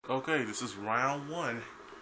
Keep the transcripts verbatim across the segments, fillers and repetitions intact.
Okay, this is round one.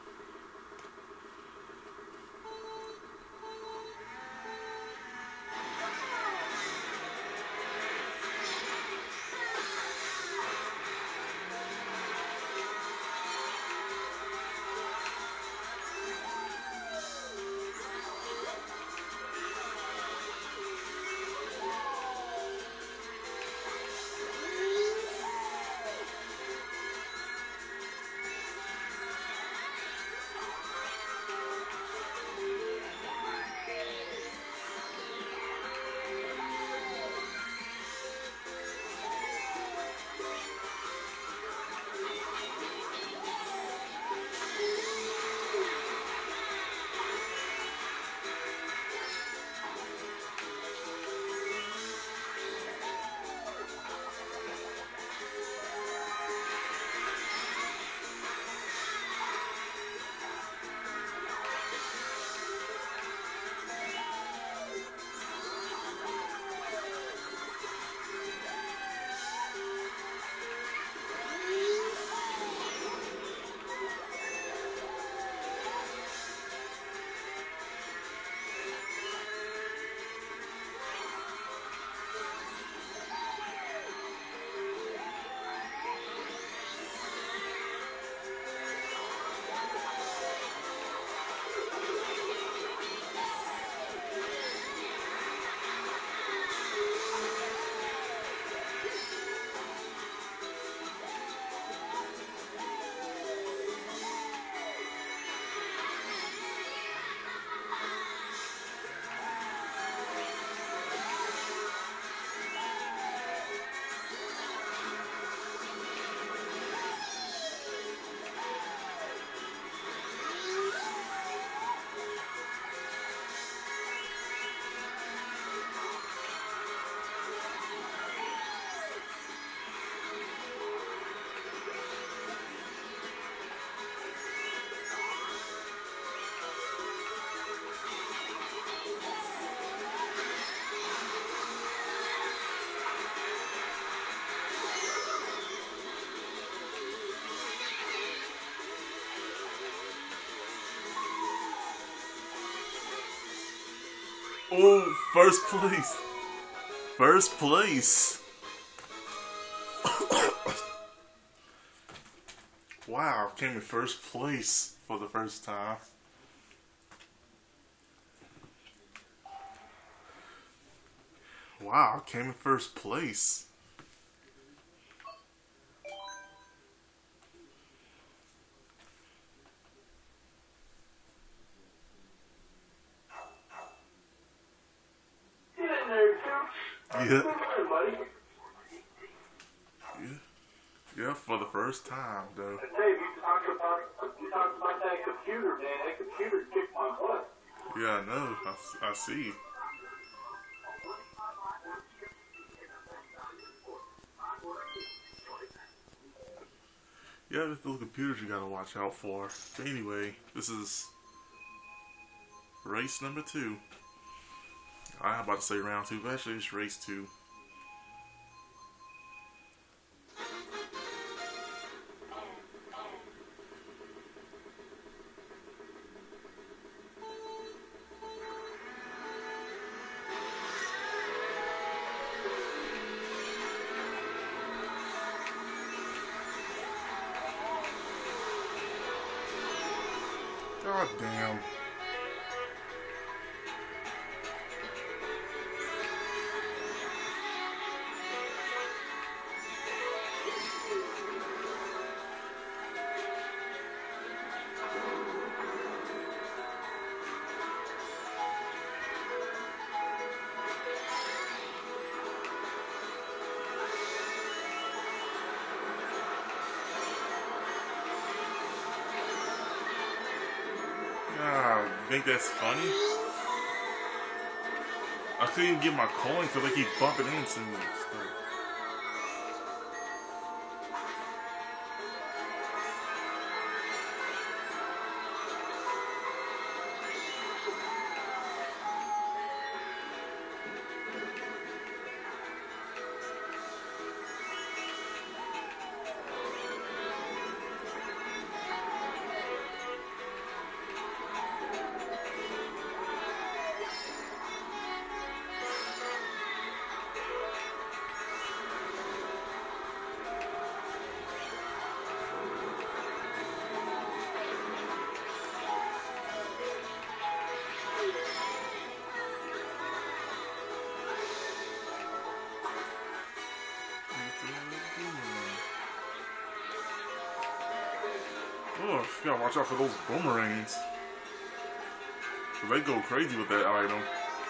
Oh, first place. First place. Wow, came in first place for the first time. Wow, came in first place. Yeah. Yeah. Yeah, for the first time, though. Hey, you talked about, you talked about that computer, man. That computer kicked my butt. Yeah, I know. I, I see. Yeah, there's little computers you gotta watch out for. But anyway, this is race number two. I'm about to say round two, but actually it's race two. God damn. Ah, you think that's funny? I couldn't even get my coin because they keep bumping into me and stuff. Oh, you gotta watch out for those boomerangs. They go crazy with that item.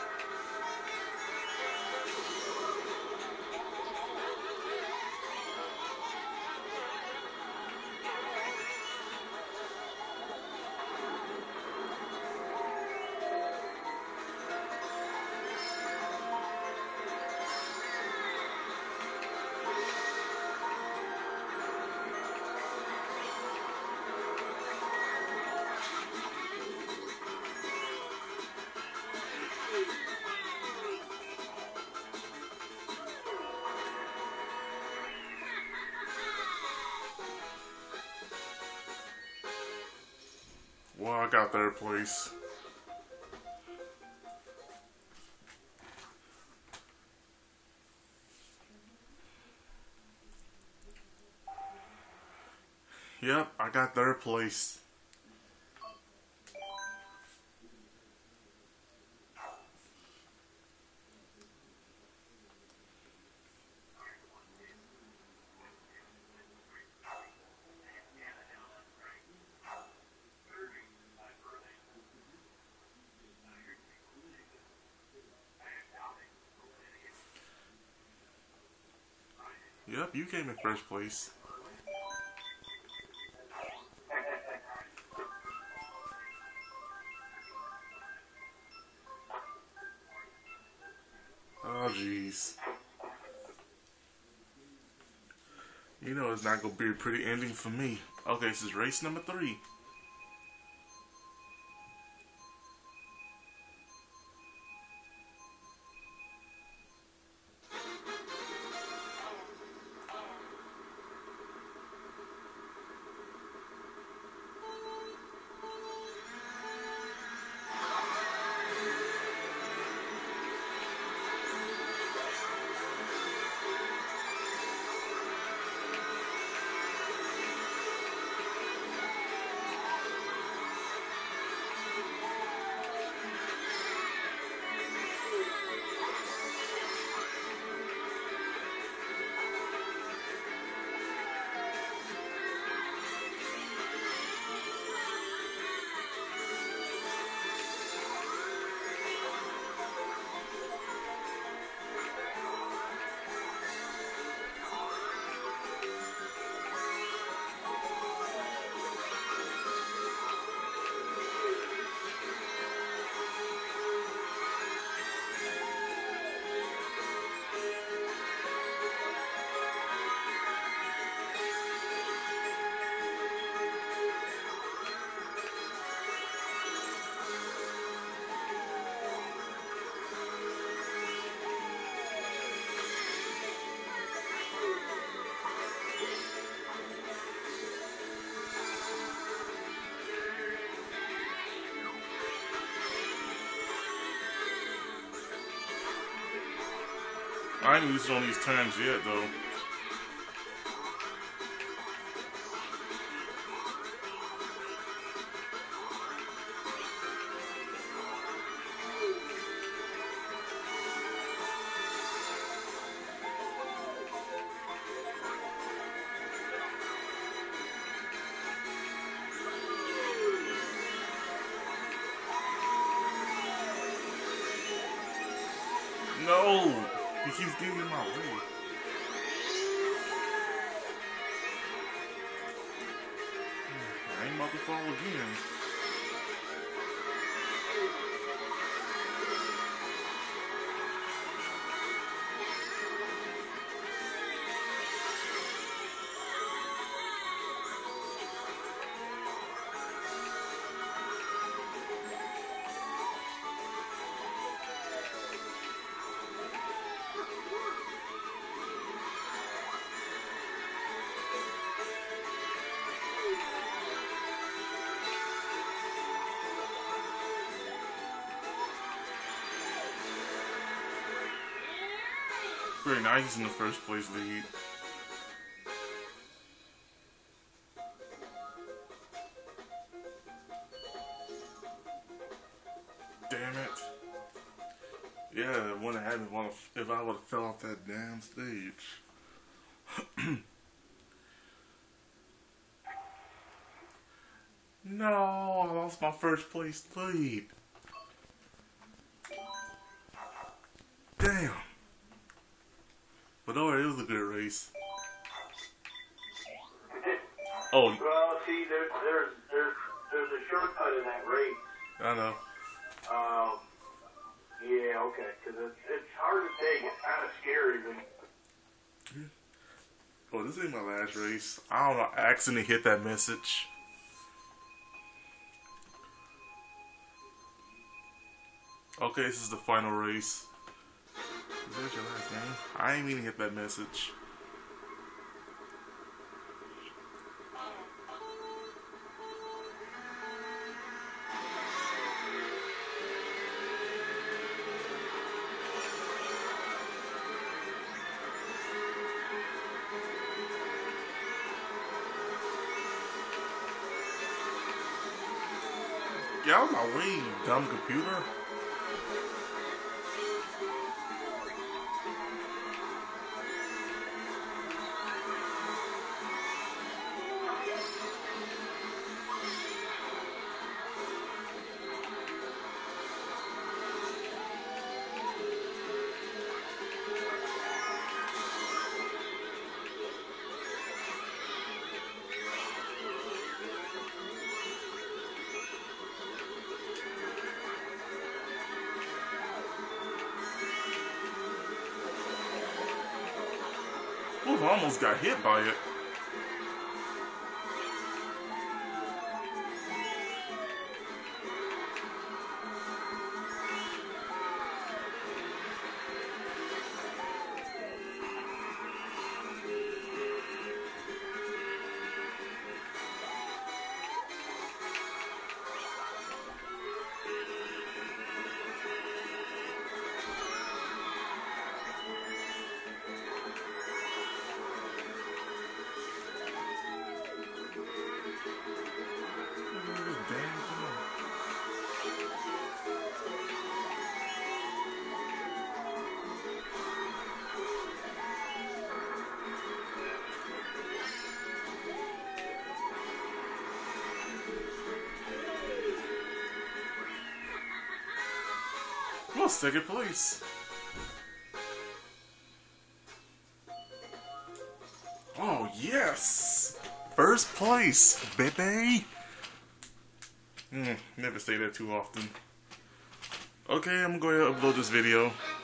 Well, I got third place. Yep, I got third place. Yep, you came in first place. Oh, jeez. You know it's not going to be a pretty ending for me. Okay, this is race number three. I ain't used on these turns yet, though. No! He keeps getting in my way. I ain't about to fall again. Very nice in the first place lead. Damn it. Yeah, it wouldn't have happened if I would have fell off that damn stage. No, I lost my first place lead. Damn. But alright, it was a good race. Oh. Well, see, there's there's there's there's a shortcut in that race. I know. Um. Yeah. Okay. Because it's it's hard to take. It's kind of scary. But... Oh, this ain't my last race. I don't know. I accidentally hit that message. Okay, this is the final race. Is that your last game? I ain't mean to hit that message. Get out of my way, you dumb computer. Ooh, I almost got hit by it. Well, second place. Oh, yes! First place, baby! Mm, never say that too often. Okay, I'm going to upload this video.